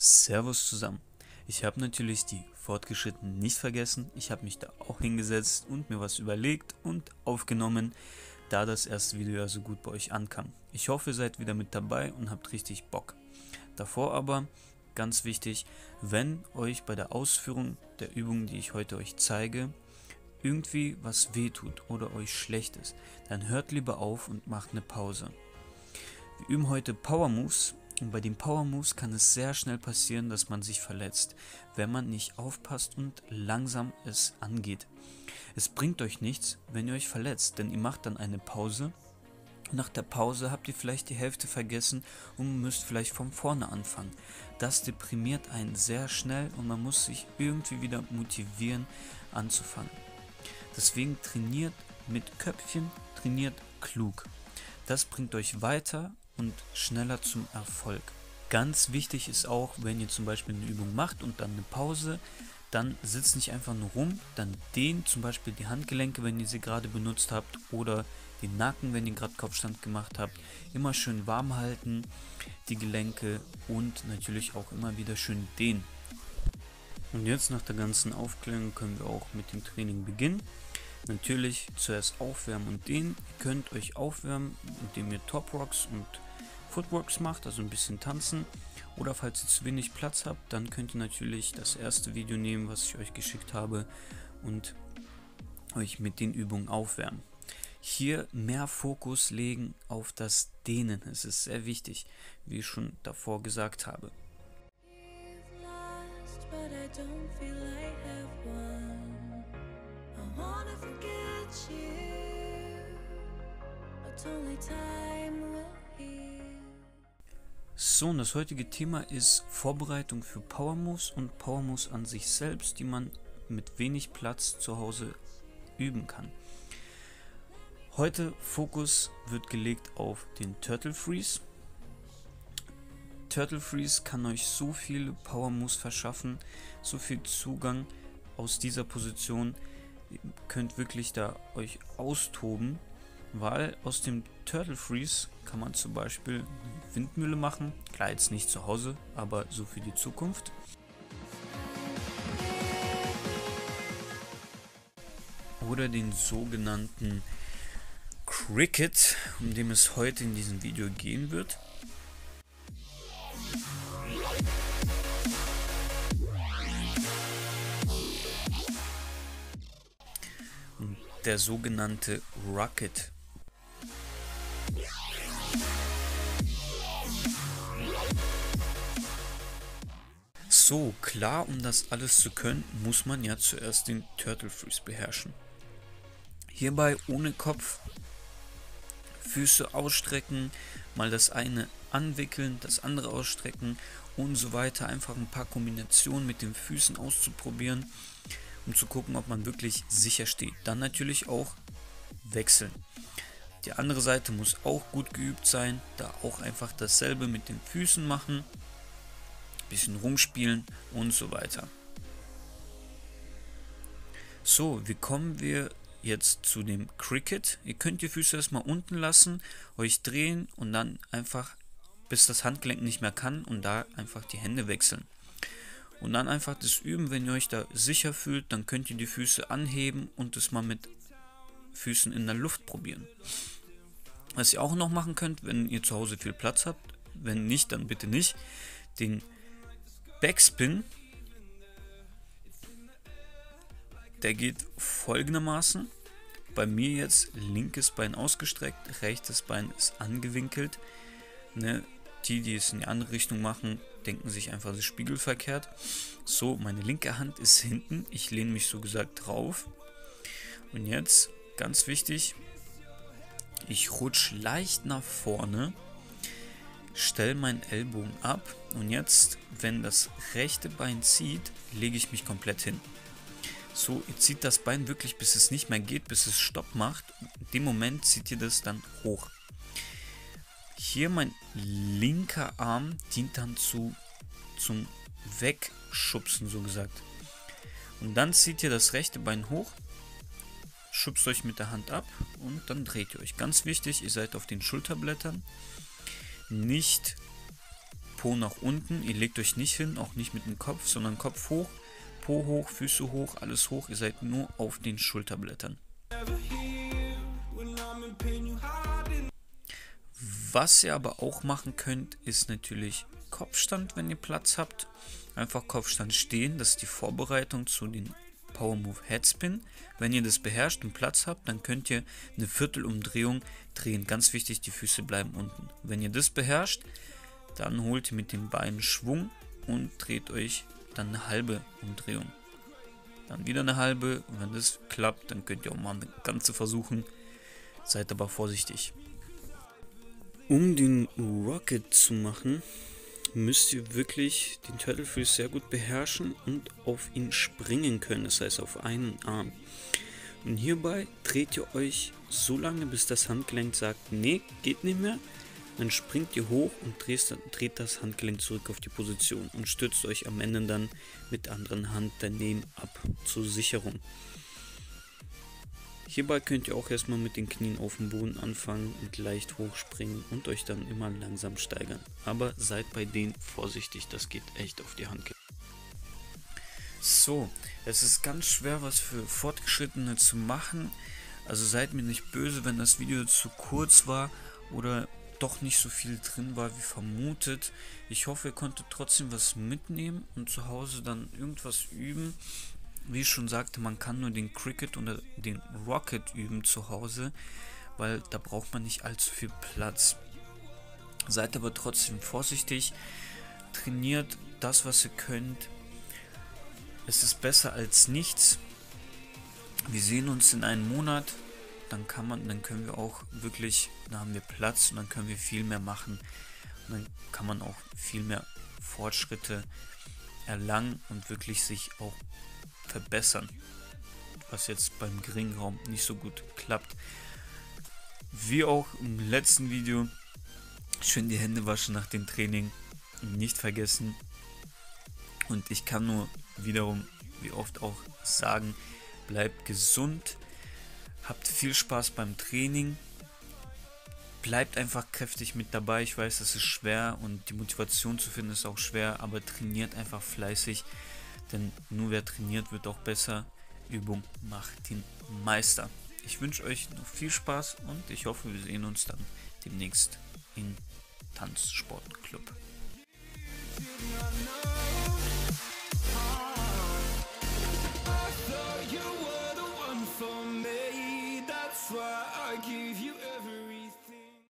Servus zusammen. Ich habe natürlich die Fortgeschrittenen nicht vergessen. Ich habe mich da auch hingesetzt und mir was überlegt und aufgenommen, da das erste Video ja so gut bei euch ankam. Ich hoffe, ihr seid wieder mit dabei und habt richtig Bock. Davor aber, ganz wichtig, wenn euch bei der Ausführung der Übungen, die ich heute euch zeige, irgendwie was wehtut oder euch schlecht ist, dann hört lieber auf und macht eine Pause. Wir üben heute Power Moves. Und bei den Power Moves kann es sehr schnell passieren, dass man sich verletzt, wenn man nicht aufpasst und langsam es angeht. Es bringt euch nichts, wenn ihr euch verletzt, denn ihr macht dann eine Pause. Nach der Pause habt ihr vielleicht die Hälfte vergessen und müsst vielleicht von vorne anfangen. Das deprimiert einen sehr schnell und man muss sich irgendwie wieder motivieren anzufangen. Deswegen trainiert mit Köpfchen, trainiert klug. Das bringt euch weiter und schneller zum Erfolg. Ganz wichtig ist auch, wenn ihr zum Beispiel eine Übung macht und dann eine Pause, dann sitzt nicht einfach nur rum, dann dehnt zum Beispiel die Handgelenke, wenn ihr sie gerade benutzt habt, oder den Nacken, wenn ihr gerade Kopfstand gemacht habt. Immer schön warm halten, die Gelenke, und natürlich auch immer wieder schön dehnen. Und jetzt nach der ganzen Aufklärung können wir auch mit dem Training beginnen. Natürlich zuerst aufwärmen und dehnen. Ihr könnt euch aufwärmen, indem ihr Top Rocks und Footworks macht, also ein bisschen tanzen. Oder falls ihr zu wenig Platz habt, dann könnt ihr natürlich das erste Video nehmen, was ich euch geschickt habe, und euch mit den Übungen aufwärmen. Hier mehr Fokus legen auf das Dehnen. Es ist sehr wichtig, wie ich schon davor gesagt habe. So, und das heutige Thema ist Vorbereitung für Power Moves und Power Moves an sich selbst, die man mit wenig Platz zu Hause üben kann. Heute Fokus wird gelegt auf den Turtle Freeze. Turtle Freeze kann euch so viele Power Moves verschaffen, so viel Zugang aus dieser Position. Ihr könnt wirklich da euch austoben, weil aus dem Turtle Freeze kann man zum Beispiel eine Windmühle machen. Klar, jetzt nicht zu Hause, aber so für die Zukunft. Oder den sogenannten Cricket, um den es heute in diesem Video gehen wird. Und der sogenannte Rocket. So, klar, um das alles zu können, muss man ja zuerst den Turtle Freeze beherrschen. Hierbei ohne Kopf, Füße ausstrecken, mal das eine anwickeln, das andere ausstrecken und so weiter. Einfach ein paar Kombinationen mit den Füßen auszuprobieren, um zu gucken, ob man wirklich sicher steht. Dann natürlich auch wechseln. Die andere Seite muss auch gut geübt sein, da auch einfach dasselbe mit den Füßen machen, bisschen rumspielen und so weiter. So, wie kommen wir jetzt zu dem Cricket? Ihr könnt die Füße erstmal unten lassen, euch drehen und dann einfach, bis das Handgelenk nicht mehr kann, und da einfach die Hände wechseln. Und dann einfach das üben, wenn ihr euch da sicher fühlt, dann könnt ihr die Füße anheben und das mal mit Füßen in der Luft probieren. Was ihr auch noch machen könnt, wenn ihr zu Hause viel Platz habt, wenn nicht, dann bitte nicht, den Backspin. Der geht folgendermaßen. Bei mir jetzt linkes Bein ausgestreckt, rechtes Bein ist angewinkelt. Ne? Die es in die andere Richtung machen, denken sich einfach, das ist spiegelverkehrt. So, meine linke Hand ist hinten. Ich lehne mich so gesagt drauf. Und jetzt, ganz wichtig, ich rutsche leicht nach vorne, stelle meinen Ellbogen ab, und jetzt, wenn das rechte Bein zieht, lege ich mich komplett hin. So, ihr zieht das Bein wirklich, bis es nicht mehr geht, bis es Stopp macht. In dem Moment zieht ihr das dann hoch. Hier mein linker Arm dient dann zum Wegschubsen, so gesagt. Und dann zieht ihr das rechte Bein hoch, schubst euch mit der Hand ab und dann dreht ihr euch. Ganz wichtig, ihr seid auf den Schulterblättern, nicht Po nach unten. Ihr legt euch nicht hin, auch nicht mit dem Kopf, sondern Kopf hoch, Po hoch, Füße hoch, alles hoch. Ihr seid nur auf den Schulterblättern. Was ihr aber auch machen könnt, ist natürlich Kopfstand, wenn ihr Platz habt. Einfach Kopfstand stehen, das ist die Vorbereitung zu den Power Move Headspin. Wenn ihr das beherrscht und Platz habt, dann könnt ihr eine Viertelumdrehung drehen. Ganz wichtig, die Füße bleiben unten. Wenn ihr das beherrscht, dann holt ihr mit den Beinen Schwung und dreht euch dann eine halbe Umdrehung. Dann wieder eine halbe, und wenn das klappt, dann könnt ihr auch mal eine ganze versuchen. Seid aber vorsichtig. Um den Rocket zu machen, müsst ihr wirklich den Turtle Freeze sehr gut beherrschen und auf ihn springen können, das heißt auf einen Arm. Und hierbei dreht ihr euch so lange, bis das Handgelenk sagt, nee, geht nicht mehr. Dann springt ihr hoch und dreht das Handgelenk zurück auf die Position und stützt euch am Ende dann mit der anderen Hand daneben ab zur Sicherung. Hierbei könnt ihr auch erstmal mit den Knien auf dem Boden anfangen und leicht hochspringen und euch dann immer langsam steigern. Aber seid bei denen vorsichtig, das geht echt auf die Hand. So, es ist ganz schwer, was für Fortgeschrittene zu machen. Also seid mir nicht böse, wenn das Video zu kurz war oder doch nicht so viel drin war wie vermutet. Ich hoffe, ihr konntet trotzdem was mitnehmen und zu Hause dann irgendwas üben. Wie ich schon sagte, man kann nur den Cricket oder den Rocket üben zu Hause, weil da braucht man nicht allzu viel Platz. Seid aber trotzdem vorsichtig, trainiert das, was ihr könnt. Es ist besser als nichts. Wir sehen uns in einem Monat, dann können wir auch wirklich, da haben wir Platz und dann können wir viel mehr machen. Und dann kann man auch viel mehr Fortschritte erlangen und wirklich sich auch verbessern, was jetzt beim geringen Raum nicht so gut klappt. Wie auch im letzten Video, schön die Hände waschen nach dem Training, nicht vergessen. Und ich kann nur wiederum, wie oft auch sagen, bleibt gesund, habt viel Spaß beim Training, bleibt einfach kräftig mit dabei. Ich weiß, das ist schwer und die Motivation zu finden ist auch schwer, aber trainiert einfach fleißig. Denn nur wer trainiert, wird auch besser. Übung macht den Meister. Ich wünsche euch noch viel Spaß und ich hoffe, wir sehen uns dann demnächst im Tanzsportclub.